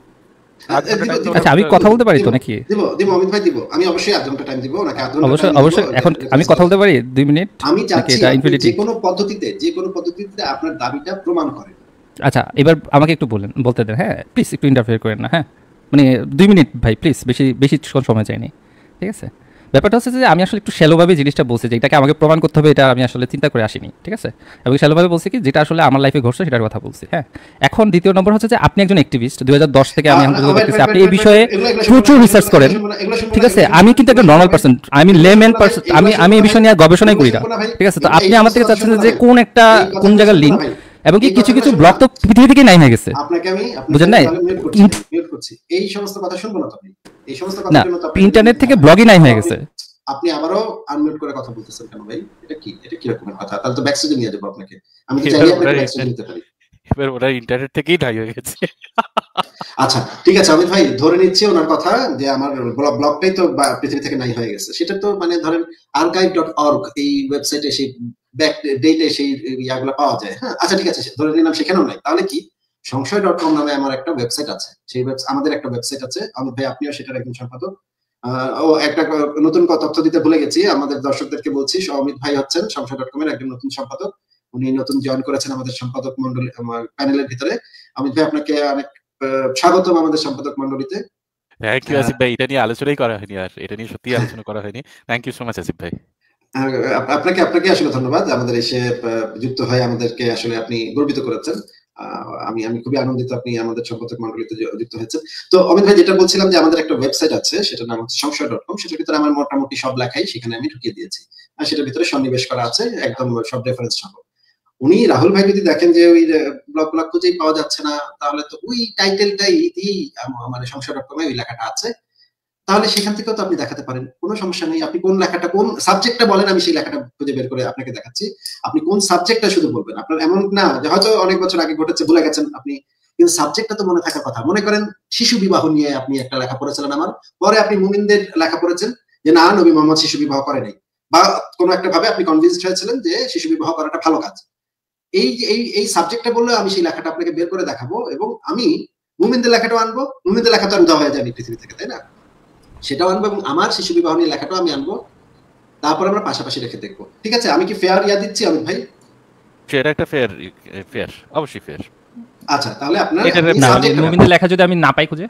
আচ্ছা আমি কথা বলতে পারি তো নাকি? দিব দিব অমিত ভাই দিব, আমি অবশ্যই আধ ঘন্টা টাইম দিব ওনাকে, আধ ঘন্টা অবশ্যই অবশ্যই। এখন আমি কথা বলতে পারি দুই মিনিট? আমি চাচ্ছি যে কোনো পদ্ধতিতে যে কোনো পদ্ধতিতে আপনার দাবিটা প্রমাণ করেন। আচ্ছা এবার আমাকে একটু বলেন, বলতে দেন। হ্যাঁ প্লিজ একটু ইন্টারফেয়ার করেন না। হ্যাঁ মানে দুই মিনিট ভাই প্লিজ, বেশি বেশি সময় চাইনি, ঠিক আছে? ব্যাপারটা হচ্ছে যে আমি আসলে একটু শ্যালোভাবে জিনিসটা বলছি যে এটাকে আমাকে প্রমাণ করতে হবে, এটা আমি আসলে চিন্তা করে আসিনি, ঠিক আছে? এবং শ্যালোভাবে বলছি কি যেটা আসলে আমার লাইফে ঘটছে সেটার কথা বলছি। হ্যাঁ এখন দ্বিতীয় নম্বর হচ্ছে যে আপনি একজন অ্যাক্টিভিস্ট, দুই হাজার দশ থেকে আমি এখন দেখতেছি আপনি এই বিষয়ে প্রচুর রিসার্চ করেন, ঠিক আছে? আমি কিন্তু একটা নর্মাল পার্সন, আমি লেম্যান পার্সন, আমি আমি এই বিষয় নিয়ে গবেষণাই করি না, ঠিক আছে? তো আপনি আমার থেকে চাচ্ছেন যে কোন একটা কোন জায়গার লিঙ্ক, এবং কি কিছু কিছু ব্লগ তো পৃথিবী থেকে নাই হয়ে গেছে, আপনাকে আমি বুঝেন নাই? মিউট করছি, এই সমস্ত কথা শুনবো না আপনি, এই সমস্ত কথা না ইন্টারনেট থেকে ব্লগই নাই হয়ে গেছে। আপনি আবারও আনমিউট করে কথা বলতেছেন কেন ভাই? এটা কি, এটা কি রকমের কথা? তাহলে তো ব্যাকস্টেজে নিয়ে যাব আপনাকে, আমি তো চাইলে আপনাকে ব্যাকস্টেজে নিতে পারি। এবার ওরা ইন্টারনেট থেকেই নাই হয়ে গেছে। আচ্ছা ঠিক আছে অমিত ভাই, ধরে নিচ্ছি ওনার কথা যে আমার ব্লগটাই তো পৃথিবী থেকে নাই হয়ে গেছে, সেটা তো মানে ধরেন আর্কাইভ ডট অর্গ এই ওয়েবসাইটে সেই ব্যাক ডেটে সেই ইয়াগুলো পাওয়া যায়। হ্যাঁ আচ্ছা ঠিক আছে, ধরে নিলাম সেখানেও নাই, তাহলে কি সংশয় ডট কম নামে আমার একটা ওয়েবসাইট আছে, সেই আমাদের একটা ওয়েবসাইট আছে, অমিত ভাই আপনিও সেটার একজন সম্পাদক। ও একটা নতুন তথ্য দিতে ভুলে গেছি, আমাদের দর্শকদেরকে বলছি, অমিত ভাই হচ্ছেন সংশয় ডট কম এর একজন নতুন সম্পাদক, উনি নতুন জয়েন করেছেন আমাদের সম্পাদক মন্ডলী প্যানেলের ভিতরে। অমিত ভাই আপনাকে অনেক স্বাগতম আমাদের সম্পাদক মন্ডলীতে। থ্যাংক ইউ আসিফ ভাই, এটা নিয়ে আলোচনাই করা হয়নি, আর এটা নিয়ে সত্যি আলোচনা করা হয়নি। Thank you so much Asif ভাই। আপনাকে আপনাকে আসলে ধন্যবাদ আমাদের এসে যুক্ত হয়ে আমাদেরকে আসলে আপনি গর্বিত করেছেন। আমি আমি খুবই আনন্দিত আপনি আমাদের সম্পাদক মন্ডলীতে যুক্ত হয়েছেন। তো অমিত ভাই যেটা বলছিলাম যে আমাদের একটা ওয়েবসাইট আছে, সেটার নাম হচ্ছে সংশয় ডট কম, সেটার ভিতরে আমার মোটামুটি সব লেখাই সেখানে আমি ঢুকিয়ে দিয়েছি, আর সেটার ভিতরে সন্নিবেশ করা আছে একদম সব রেফারেন্স সহ। উনি রাহুল ভাই যদি দেখেন যে ওই ব্লগ ব্লগ খুঁজেই পাওয়া যাচ্ছে না, তাহলে তো ওই টাইটেলটাই দিয়েই মানে সংশয় ডট কমে ওই লেখাটা আছে, তাহলে সেখান থেকেও তো আপনি দেখাতে পারেন, কোনো সমস্যা নেই। আপনি কোন লেখাটা কোন সাবজেক্টটা বলেন, আমি সেই লেখাটা খুঁজে বের করে আপনাকে দেখাচ্ছি। আপনি কোন সাবজেক্টটা শুধু বলবেন, আপনার এমন না যে হয়তো অনেক বছর আগে ঘটেছে ভুলে গেছেন আপনি, কিন্তু সাবজেক্টটা তো মনে থাকার কথা। মনে করেন শিশু বিবাহ নিয়ে আপনি একটা লেখা পড়েছিলেন আমার, পরে আপনি মুমিনদের লেখা পড়েছেন যে না নবী মোহাম্মদ শিশু বিবাহ করে নাই, বা কোনো একটা ভাবে আপনি কনভিন্সড হয়েছিলেন যে শিশু বিবাহ করাটা ভালো কাজ। এই এই এই সাবজেক্টটা বললে আমি সেই লেখাটা আপনাকে বের করে দেখাবো, এবং আমি মুমিনদের লেখাটাও আনবো, মুমিনদের লেখা তো আর উদা হয়ে যায়নি পৃথিবী থেকে, তাই না? সেটাও আনবো, এবং আমার শিশু বিবাহ নিয়ে লেখাটাও আমি আনবো, তারপর আমরা পাশাপাশি রেখে দেখবো। ঠিক আছে, আমি কি ফেয়ার ইয়া দিচ্ছি অমিত ভাই? সেটা একটা ফেয়ার ফেয়ার অবশ্যই ফেয়ার। আচ্ছা তাহলে আপনার মুমিনদের লেখা যদি আমি না পাই খুঁজে,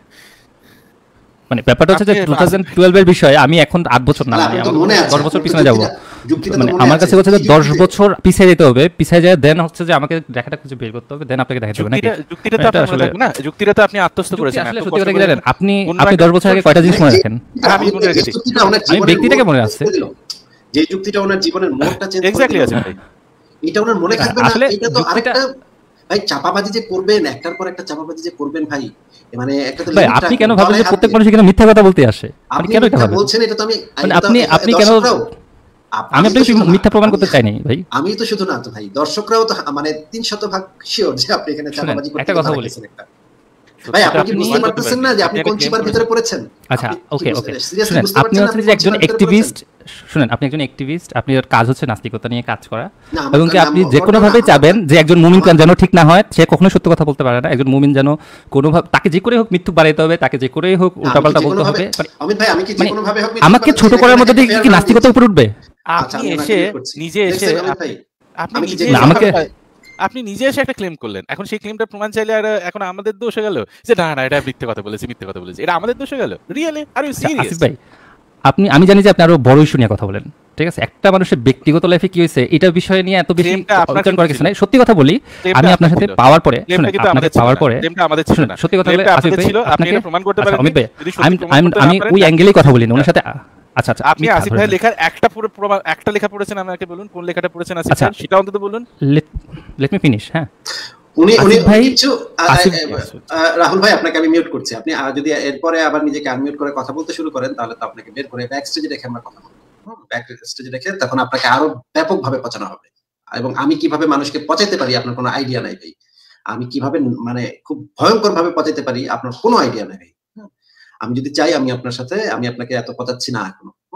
মানে ব্যাপারটা হচ্ছে যে দুই হাজার বারো এর বিষয়ে আমি এখন আট বছর না দশ বছর পিছনে যাব, মানে আমার কাছে হচ্ছে যে দশ বছর পিছিয়ে যেতে হবে, পিছিয়ে যায় দেন হচ্ছে যে আমাকে লেখাটা খুঁজে বের করতে হবে, দেন আপনাকে দেখাতে হবে নাকি? যুক্তিটা তো আসলে না, যুক্তিটা তো আপনি আত্মস্থ করেছেন। আসলে সত্যি কথা কি জানেন, আপনি আপনি দশ বছর আগে কয়টা জিনিস মনে রাখেন? আমি মনে রেখেছি, আমি ব্যক্তিটাকে মনে আছে, যে যুক্তিটা ওনার জীবনের মোড়টা চেঞ্জ এক্স্যাক্টলি আছে ভাই, এটা ওনার মনে থাকবে না। এটা তো আরেকটা ভাই চাপাবাজি যে করবেন, একটার পর একটা চাপাবাজি যে করবেন ভাই, মানে একটা তো ভাই আপনি কেন ভাবেন যে প্রত্যেক মানুষ এখানে মিথ্যা কথা বলতে আসে? আপনি কেন এটা ভাবেন? বলছেন এটা তো আমি মানে আপনি আপনি কেন, আমি আপনাকে মিথ্যা প্রমাণ করতে চাই না ভাই। আমি তো শুধু না তো ভাই, দর্শকরাও তো মানে তিনশত ভাগ শিওর যে আপনি এখানে চাপাবাজি করতে। একটা কথা বলেছেন একটা ভাই, আপনি কি বুঝতে পারতেছেন না যে আপনি কোন চিপার ভিতরে পড়েছেন? আচ্ছা ওকে ওকে, শুনেন আপনি হচ্ছেন যে একজন অ্যাক্টিভিস্ট, শুনেন আপনি একজন অ্যাক্টিভিস্ট, আপনার কাজ হচ্ছে নাস্তিকতা নিয়ে কাজ করা, এবং কি আপনি যে কোনো ভাবে চাবেন যে একজন মুমিন যেন ঠিক না হয়, সে কখনো সত্য কথা বলতে পারে না। একজন মুমিন যেন কোনো ভাবে তাকে যে করে হোক মৃত্যু বাড়াইতে হবে, তাকে যে করেই হোক উল্টাপাল্টা বলতে হবে। অমিত ভাই আমি কি যে কোনো ভাবে হোক আমাকে ছোট করার মধ্যে দিয়ে কি নাস্তিকতা উপরে উঠবে? আপনি এসে নিজে এসে আপনি নিজে আমাকে আপনি নিজে এসে একটা ক্লেম করলেন, এখন সেই ক্লেমটা প্রমাণ চাইলে আর এখন আমাদের দোষ হয়ে গেল যে না না এটা মিথ্যে কথা বলেছে, মিথ্যে কথা বলেছে, এটা আমাদের দোষ হয়ে গেল? Really are you serious? Asif ভাই আপনি, আমি জানি যে আপনি আরো বড় ইস্যু নিয়ে কথা বলেন, ঠিক আছে? একটা মানুষের ব্যক্তিগত লাইফে কি হয়েছে এটা বিষয় নিয়ে এত বেশি আলোচনা করার কিছু নাই। সত্যি কথা বলি, আমি আপনার সাথে পাওয়ার পরে আপনাকে পাওয়ার পরে সত্যি কথা বলে আসিফ ভাই আপনাকে প্রমাণ করতে পারেন। অমিত ভাই আমি আমি ওই অ্যাঙ্গেলেই কথা বলি না ওনার সাথে। আচ্ছা আচ্ছা, আপনি আসিফ ভাই লেখার একটা পুরো একটা লেখা পড়েছেন, আমাকে বলুন কোন লেখাটা পড়েছেন আসিফ ভাই, সেটা অন্তত বলুন। Let me finish. হ্যাঁ উনি উনি কিছু রাহুল ভাই আপনাকে আমি মিউট করছি, আপনি যদি এরপরে আবার নিজেকে আনমিউট করে কথা বলতে শুরু করেন তাহলে তো আপনাকে বের করে ব্যাক স্টেজে রেখে আমরা কথা বলবো। ব্যাক স্টেজে রেখে তখন আপনাকে আরো ব্যাপকভাবে পচানো হবে, এবং আমি কিভাবে মানুষকে পচাইতে পারি আপনার কোনো আইডিয়া নাই ভাই। আমি কিভাবে মানে খুব ভয়ঙ্কর ভাবে পচাইতে পারি আপনার কোনো আইডিয়া নাই ভাই। আমি যদি চাই আমি আপনার সাথে, আমি আপনাকে এত পচাচ্ছি না এখনো,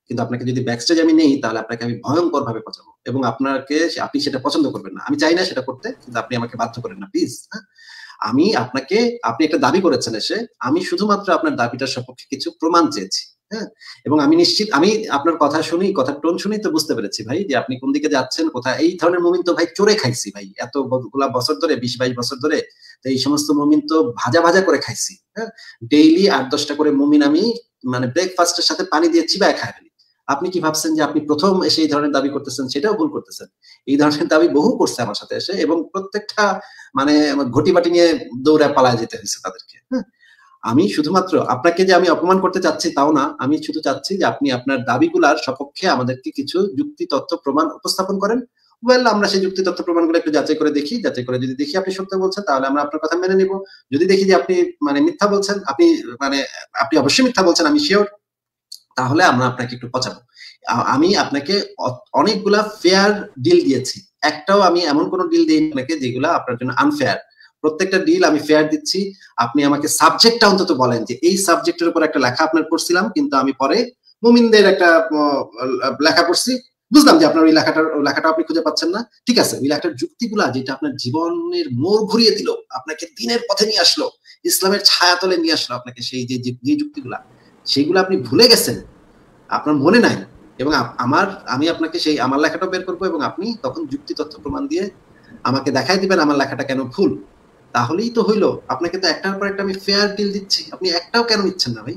কিন্তু আপনাকে যদি ব্যাকস্টেজ আমি নেই তাহলে আপনাকে আমি ভয়ঙ্কর ভাবে পচাবো, এবং আপনাকে আপনি সেটা পছন্দ করবেন না। আমি চাই না সেটা করতে, কিন্তু আপনি আমাকে বাধ্য করেন না প্লিজ। হ্যাঁ, আমি আপনাকে, আপনি একটা দাবি করেছেন এসে, আমি শুধুমাত্র আপনার দাবিটার সপক্ষে কিছু প্রমাণ চেয়েছি। হ্যাঁ, এবং আমি নিশ্চিত, আমি আপনার কথা শুনি, কথার টোন শুনি তো বুঝতে পেরেছি ভাই যে আপনি কোন দিকে যাচ্ছেন, কোথায়। এই ধরনের মুমিন তো ভাই চোরে খাইছি ভাই, এতগুলা বছর ধরে, বিশ বাইশ বছর ধরে। তো এই সমস্ত মুমিন তো ভাজা ভাজা করে খাইছি। হ্যাঁ, ডেইলি আট দশটা করে মুমিন আমি মানে ব্রেকফাস্টের সাথে পানি দিয়ে চিবায় খাই ফেলি। আপনি কি ভাবছেন যে আপনি প্রথম এসে এই ধরনের দাবি করতেছেন? সেটাও ভুল করতেছেন। এই ধরনের দাবি বহু করছে আমার সাথে এসে, এবং প্রত্যেকটা মানে ঘটি বাটি নিয়ে দৌড়ে পালায় যেতে হয়েছে তাদেরকে। হ্যাঁ, আমি শুধুমাত্র আপনাকে যে আমি অপমান করতে চাচ্ছি তাও না, আমি শুধু চাচ্ছি যে আপনি আপনার দাবিগুলার সপক্ষে আমাদেরকে কিছু যুক্তি তথ্য প্রমাণ উপস্থাপন করেন। ওয়েল, আমরা সেই যুক্তি তথ্য প্রমাণগুলো একটু যাচাই করে দেখি, যাচাই করে যদি দেখি আপনি সত্য বলছেন তাহলে আমরা আপনার কথা মেনে নিব। যদি দেখি যে আপনি মানে মিথ্যা বলছেন, আপনি মানে আপনি অবশ্যই মিথ্যা বলছেন, আমি শিওর, তাহলে আমরা আপনাকে একটু পচাবো। আমি আপনাকে অনেকগুলা ফেয়ার ডিল দিয়েছি, একটাও আমি এমন কোন ডিল দিই আপনাকে যেগুলা আপনার জন্য আনফেয়ার। প্রত্যেকটা ডিল আমি ফেয়ার দিচ্ছি। আপনি আমাকে সাবজেক্টটা অন্তত বলেন যে এই সাবজেক্টের উপর একটা লেখা আপনার পড়ছিলাম, কিন্তু আমি পরে মুমিনদের একটা লেখা পড়ছি, বুঝলাম যে আপনার ওই লেখাটার লেখাটা আপনি খুঁজে পাচ্ছেন না। ঠিক আছে, ওই লেখাটার যুক্তিগুলা যেটা আপনার জীবনের মোড় ঘুরিয়ে দিল, আপনাকে দিনের পথে নিয়ে আসলো, ইসলামের ছায়াতলে নিয়ে আসলো আপনাকে, সেই যে যে যুক্তিগুলা, সেইগুলো আপনি ভুলে গেছেন, আপনার মনে নাই। এবং আমার আমি আপনাকে সেই আমার লেখাটা বের করবো, এবং আপনি তখন যুক্তি তথ্য প্রমাণ দিয়ে আমাকে দেখাই দিবেন আমার লেখাটা কেন ভুল। তাহলেই তো হইলো। আপনাকে তো একটার পর একটা আমি ফেয়ার ডিল দিচ্ছি, আপনি একটাও কেন নিচ্ছেন না ভাই?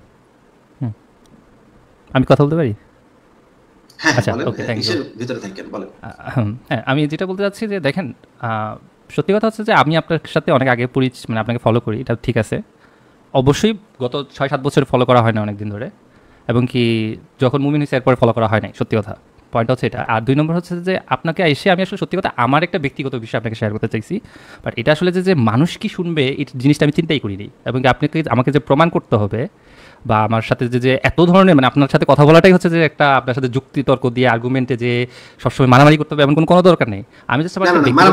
আমি কথা বলতে পারি? হ্যাঁ, আচ্ছা, বলেন, ওকে, থ্যাংক ইউ। কিসের ভিতরে থাকেন বলেন। হ্যাঁ, আমি যেটা বলতে চাচ্ছি যে দেখেন, সত্যি কথা হচ্ছে যে আমি আপনার সাথে অনেক আগে পরিচিত, মানে আপনাকে ফলো করি, এটা ঠিক আছে। অবশ্যই গত ছয় সাত বছর ফলো করা হয় না অনেকদিন ধরে, এবং কি যখন মুমিন হয়েছে এরপরে ফলো করা হয় নাই, সত্যি কথা। পয়েন্ট হচ্ছে এটা। আর দুই নম্বর হচ্ছে যে আপনাকে এসে আমি আসলে সত্যি কথা আমার একটা ব্যক্তিগত বিষয় আপনাকে শেয়ার করতে চাইছি, বাট এটা আসলে যে যে মানুষ কি শুনবে এই জিনিসটা আমি চিন্তাই করিনি, এবং আপনাকে আমাকে যে প্রমাণ করতে হবে বা আমার সাথে যে যে এত ধরনের, মানে আপনার সাথে কথা বলাটাই হচ্ছে যে একটা আপনার সাথে যুক্তি তর্ক দিয়ে আর্গুমেন্টে যে সবসময় মারামারি করতে হবে এমন কোনো কোনো দরকার নেই। আমি জাস্ট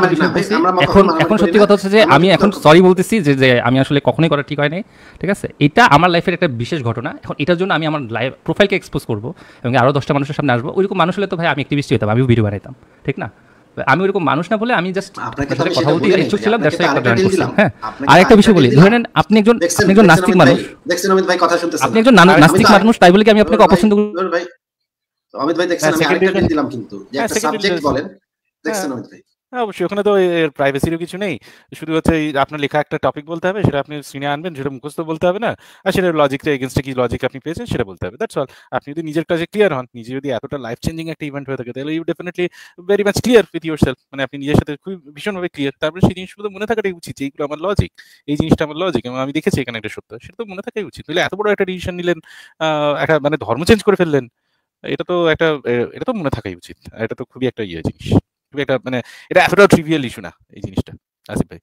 এখন এখন সত্যি কথা হচ্ছে যে আমি এখন সরি বলতেছি যে যে আমি আসলে কখনোই করা ঠিক হয় নাই, ঠিক আছে। এটা আমার লাইফের একটা বিশেষ ঘটনা। এখন এটার জন্য আমি আমার লাইফ প্রোফাইলকে এক্সপোজ করবো এবং আরও দশটা মানুষের সামনে আসবো। ওইরকম মানুষ হলে তো ভাই আমি অ্যাক্টিভিস্ট হতাম, আমিও ভিডিও বানাইতাম, ঠিক না? আমি ওইরকম মানুষ না বলে আমি জাস্ট কথা বলতে ইচ্ছুক ছিলাম, দ্যাটস একটা জয়েন করছিলাম। হ্যাঁ, আর একটা বিষয় বলি, ধরেন আপনি একজন আপনি একজন নাস্তিক মানুষ, দেখছেন অমিত ভাই কথা শুনতেছেন, আপনি একজন নাস্তিক মানুষ, তাই বলে কি আমি আপনাকে অপছন্দ করি? ভাই অমিত ভাই দেখছেন আমি আরেকটা ডিল দিলাম, কিন্তু যে একটা সাবজেক্ট বলেন, দেখছেন অমিত ভাই? হ্যাঁ, অবশ্যই ওখানে তো এর প্রাইভেসিরও কিছু নেই, শুধু হচ্ছে আপনার লেখা একটা টপিক বলতে হবে, সেটা আপনি স্ক্রিনে আনবেন, সেটা মুখস্থ বলতে হবে না, আর সেটা লজিকটা এগেনস্টে কি লজিক আপনি পেয়েছেন সেটা বলতে হবে, দ্যাটস অল। আপনি যদি নিজের কাছে ক্লিয়ার হন, নিজে যদি এতটা লাইফ চেঞ্জিং একটা ইভেন্ট হয়ে থাকে, তাহলে you definitely very much clear with yourself, মানে আপনি নিজের সাথে খুব ভীষণভাবে ক্লিয়ার। তারপরে সেই জিনিসগুলো মনে থাকাটাই উচিত, এইগুলো আমার লজিক, এই জিনিসটা আমার লজিক, এবং আমি দেখেছি এখানে একটা সত্য, সেটা তো মনে থাকাই উচিত। তাহলে এত বড় একটা ডিসিশন নিলেন, একটা মানে ধর্ম চেঞ্জ করে ফেললেন, এটা তো একটা এটা তো মনে থাকাই উচিত। এটা তো খুবই একটা ইয়ে জিনিস, খুবই একটা মানে এটা এতটা ট্রিভিয়াল ইস্যু না এই জিনিসটা। আসিফ ভাই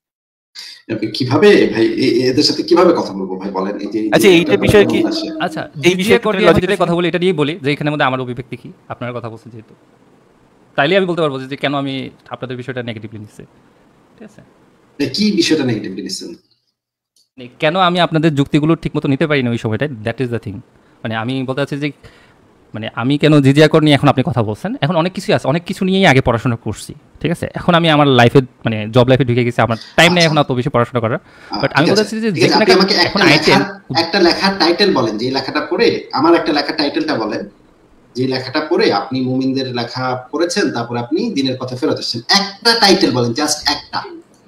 কিভাবে ভাই এদের সাথে কিভাবে কথা বলবো ভাই বলেন? এই যে আচ্ছা এইটা বিষয় কি, আচ্ছা এই বিষয়ে করে লজিক্যালি কথা বলি, এটা নিয়ে বলি যে এখানের মধ্যে আমার অভিব্যক্তি কি, আপনার কথা বলছেন যেহেতু, তাইলে আমি বলতে পারবো যে কেন আমি আপনাদের বিষয়টা নেগেটিভলি নিচ্ছি, ঠিক আছে? কি বিষয়টা নেগেটিভলি নিচ্ছেন? কেন আমি আপনাদের যুক্তিগুলো ঠিকমতো নিতে পারি না ওই সময়টায়, দ্যাট ইজ দ্য থিং। মানে আমি বলতে চাচ্ছি যে মানে আমি কেন জিজিয়া কর নিয়ে এখন আপনি কথা বলছেন, এখন অনেক কিছু আছে, অনেক কিছু নিয়েই আগে পড়াশোনা করছি, ঠিক আছে? এখন আমি আমার লাইফে মানে জব লাইফে ঢুকে গেছি, আমার টাইম নেই এখন অত বেশি পড়াশোনা করার। বাট আমি বলতে চাচ্ছি যে আপনি আমাকে এখন আইটেম একটা লেখার টাইটেল বলেন, যে লেখাটা পড়ে আমার একটা লেখার টাইটেলটা বলেন, যে লেখাটা পড়ে আপনি মুমিনদের লেখা পড়েছেন, তারপর আপনি দিনের কথা ফেরত এসেছেন, একটা টাইটেল বলেন, জাস্ট একটা।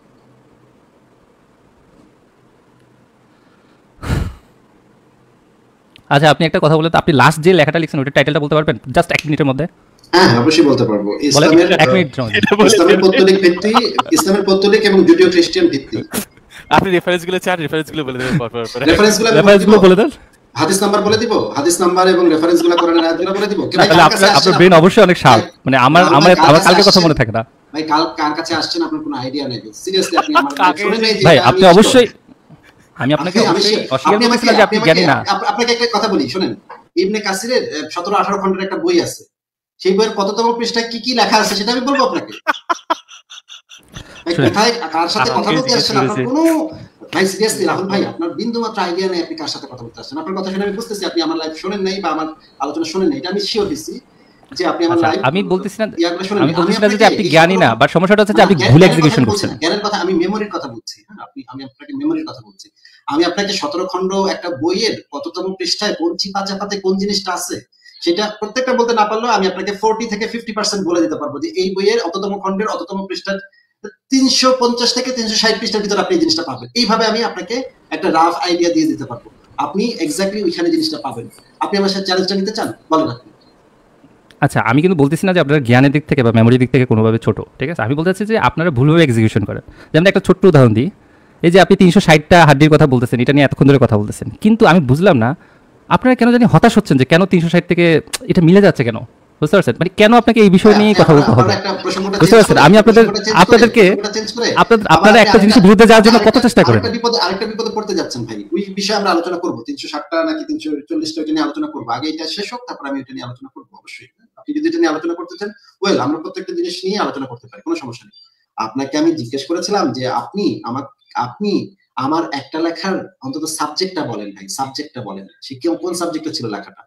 আচ্ছা আপনি একটা কথা বলেন, আপনি লাস্ট যে লেখাটা লিখছেন ওটার টাইটেলটা বলতে পারবেন জাস্ট এক মিনিটের মধ্যে? হ্যাঁ অবশ্যই বলতে পারবো। ইসলামের এক মিনিট ইসলামের পৌত্তলিক ভিত্তি, ইসলামের পৌত্তলিক এবং জুডিও খ্রিস্টান ভিত্তি। আপনি রেফারেন্সগুলো চার রেফারেন্সগুলো বলে দেন, পর পর পর রেফারেন্সগুলো রেফারেন্সগুলো বলে দেন, হাদিস নাম্বার বলে দিব, হাদিস নাম্বার এবং রেফারেন্সগুলো কোরআনের আয়াতগুলো বলে দিব। তাহলে আপনার আপনার ব্রেন অবশ্যই অনেক শার্প, মানে আমার আমার আমার কালকে কথা মনে থাকে না ভাই, কাল কার কাছে আসছেন আপনার কোনো আইডিয়া নেই সিরিয়াসলি। আপনি আমার শুনে নেই যে ভাই, আপনি অবশ্যই আমি আপনাকে অবশ্যই অস্বীকার করতেছিলাম যে আপনি জানেন না। আপনাকে একটা কথা বলি শুনেন, ইবনে কাসিরের সতেরো আঠারো খণ্ডের একটা বই আছে, সেই বইয়ের কততম পৃষ্ঠায় কি কি লেখা আছে সেটা আমি বলবো আপনাকে। কোথায় কার সাথে কথা বলতে আসছেন, আপনার কোনো ভাই সিরিয়াসলি রাহুল ভাই আপনার বিন্দু মাত্র আইডিয়া নেই আপনি কার সাথে কথা বলতে আসছেন। আপনার কথা শুনে আমি বুঝতেছি আপনি আমার লাইভ শুনেন নাই বা আমার আলোচনা শুনেন নাই, এটা আমি শিওর দিছি যে আপনি আমার লাইভ আমি বলতেছি না আমি বলতেছি না যে আপনি জ্ঞানী না, বাট সমস্যাটা হচ্ছে যে আপনি ভুল এক্সিকিউশন করছেন। জ্ঞানের কথা আমি মেমোরির কথা বলছি, হ্যাঁ আপনি আমি আপনাকে মেমোরির কথা বলছি। আমি আপনাকে সতেরো খণ্ড একটা বইয়ের কততম পৃষ্ঠায় কোন চিপা চাপাতে কোন জিনিসটা আছে সেটা প্রত্যেকটা বলতে না পারলেও আমি আপনাকে ফোরটি থেকে ফিফটি পার্সেন্ট বলে দিতে পারবো যে এই বইয়ের অততম খণ্ডের অততম পৃষ্ঠার তিনশো পঞ্চাশ থেকে তিনশো ষাট পৃষ্ঠার ভিতরে আপনি এই জিনিসটা পাবেন। এইভাবে আমি আপনাকে একটা রাফ আইডিয়া দিয়ে দিতে পারবো, আপনি এক্স্যাক্টলি ওইখানে জিনিসটা পাবেন। আপনি আমার সাথে চ্যালেঞ্জটা নিতে চান বলেন আপনি। আচ্ছা আমি কিন্তু বলতেছি না যে আপনার জ্ঞানের দিক থেকে বা মেমোরির দিক থেকে কোনোভাবে ছোট, ঠিক আছে? আমি বলতে চাচ্ছি যে আপনারা ভুলভাবে এক্সিকিউশন করেন। যেমন একটা ছোট্ট উদাহরণ দিই, এই যে আপনি তিনশো ষাটটা হাড্ডির কথা বলতেছেন, এটা নিয়ে এতক্ষণ ধরে কথা বলতেছেন, কিন্তু আমি বুঝলাম না আপনারা কেন জানি হতাশ হচ্ছেন যে কেন তিনশো ষাট থেকে এটা মিলে যাচ্ছে কেন, বুঝতে পারছেন? মানে কেন আপনাকে এই বিষয় নিয়ে কথা বলতে হবে, বুঝতে পারছেন? আমি আপনাদের আপনাদেরকে আপনারা একটা জিনিসের বিরুদ্ধে যাওয়ার জন্য কত চেষ্টা করেন। আরেকটা বিপদে পড়তে যাচ্ছেন ভাই, ওই বিষয়ে আমরা আলোচনা করবো। তিনশো ষাটটা নাকি তিনশো চল্লিশটা নিয়ে আলোচনা করবো, আগে এটা শেষ হোক তারপর আমি এটা নিয়ে আলোচনা করবো। অবশ্যই আপনি যদি এটা নিয়ে আলোচনা করতে চান ওয়েল, আমরা প্রত্যেকটা জিনিস নিয়ে আলোচনা করতে পারি, কোনো সমস্যা নেই। আপনাকে আমি জিজ্ঞেস করেছিলাম যে আপনি আমার আপনি আমার একটা লেখার অন্তত সাবজেক্টটা বলেন ভাই, সাবজেক্টটা বলেন, সে কোন সাবজেক্টে ছিল লেখাটা?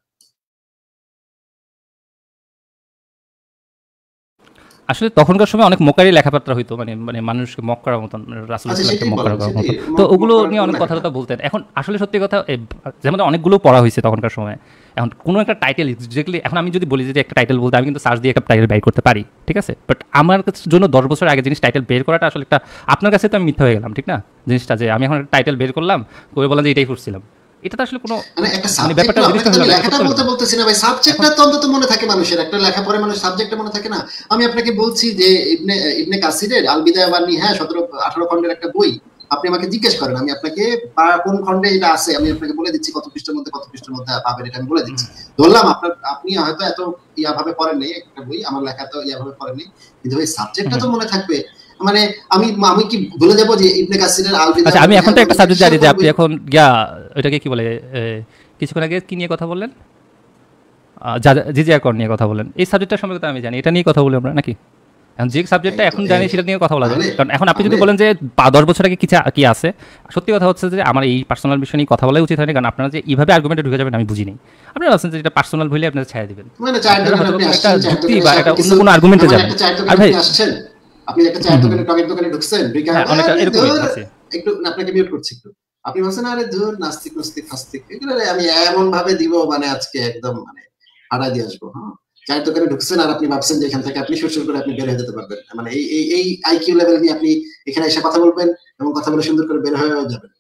আসলে তখনকার সময় অনেক মক্কারি লেখাপত্র হইতো, মানে মানে মানুষকে মক করার মতন, রাসূলুল্লাহকে মক করার মতন, তো ওগুলো নিয়ে অনেক কথা কথা বলতেন। এখন আসলে সত্যি কথা যেমন অনেকগুলো পড়া হয়েছে তখনকার সময়, এখন কোনো একটা টাইটেল এক্স্যাক্টলি এখন আমি যদি বলি যে একটা টাইটেল বলতে আমি কিন্তু সার্চ দিয়ে একটা টাইটেল বের করতে পারি, ঠিক আছে? বাট আমার জন্য দশ বছর আগে জিনিস টাইটেল বের করাটা আসলে একটা আপনার কাছে তো আমি মিথ্যা হয়ে গেলাম, ঠিক না? জিনিসটা যে আমি এখন একটা টাইটেল বের করলাম ওই বললাম যে এটাই পড়ছিলাম, এটা তো আসলে কোনো মানে একটা সাবজেক্ট লেখাটা বলতে বলতেছি না ভাই, সাবজেক্টটা তো অন্তত মনে থাকে মানুষের, একটা লেখা পড়ে মানুষ সাবজেক্টটা মনে থাকে না। আমি আপনাকে বলছি যে ইবনে ইবনে কাসিরের আল বিদায়া ওয়ান নিহায়া সতেরো আঠারো খণ্ডের একটা বই, আপনি আমাকে জিজ্ঞেস করেন আমি আপনাকে কোন খণ্ডে এটা আছে আমি আপনাকে বলে দিচ্ছি, কত পৃষ্ঠার মধ্যে কত পৃষ্ঠার মধ্যে পাবেন এটা আমি বলে দিচ্ছি। ধরলাম আপনার আপনি হয়তো এত ইয়া ভাবে পড়েন নাই একটা বই, আমার লেখা তো ইয়া ভাবে পড়েন নাই, কিন্তু ভাই সাবজেক্টটা তো মনে থাকবে। মানে আমি আমি কি ভুলে যাব যে ইবনে কাসিরের আল বিদায়া? আচ্ছা আমি এখন তো একটা সাবজেক্ট জানি যে আপনি এখন ইয়া এটাকে কি বলে কিছুক্ষণ আগে কি নিয়ে কথা বললেন, জিজিয়া কর নিয়ে কথা বলেন, এই সাবজেক্টটা সম্পর্কে আমি জানি, এটা নিয়ে কথা বলি আমরা নাকি? এখন যে সাবজেক্টটা এখন জানি সেটা নিয়ে কথা বলা যায়, কারণ এখন আপনি যদি বলেন যে দশ বছর আগে কিছু কি আছে, সত্যি কথা হচ্ছে যে আমার এই পার্সোনাল বিষয় নিয়ে কথা বলাই উচিত হয়নি, কারণ আপনারা যে এইভাবে আর্গুমেন্টে ঢুকে যাবেন আমি বুঝিনি। আপনারা বলছেন যে এটা পার্সোনাল ভুলে আপনারা ছায়া দিবেন, একটা যুক্তি বা এটা অন্য কোনো আর্গুমেন্টে যাবেন। আর ভাই আপনি একটা চায়ের দোকানে টকের দোকানে ঢুকছেন, অনেকটা এরকম আছে, একটু আপনাকে মিউট করছি একটু, আপনি বলছেন আরে ধুর নাস্তিক নাস্তিক নাস্তিক এগুলো আমি এমন ভাবে দিব মানে আজকে একদম মানে হারাই দিয়ে আসবো। হ্যাঁ চায়ের দোকানে ঢুকছেন আর আপনি ভাবছেন যে এখান থেকে আপনি সুর করে আপনি বের হয়ে যেতে পারবেন, মানে এই এই এই আইকিউ লেভেল নিয়ে আপনি এখানে এসে কথা বলবেন এবং কথা বলে সুন্দর করে বের হয়ে যাবেন।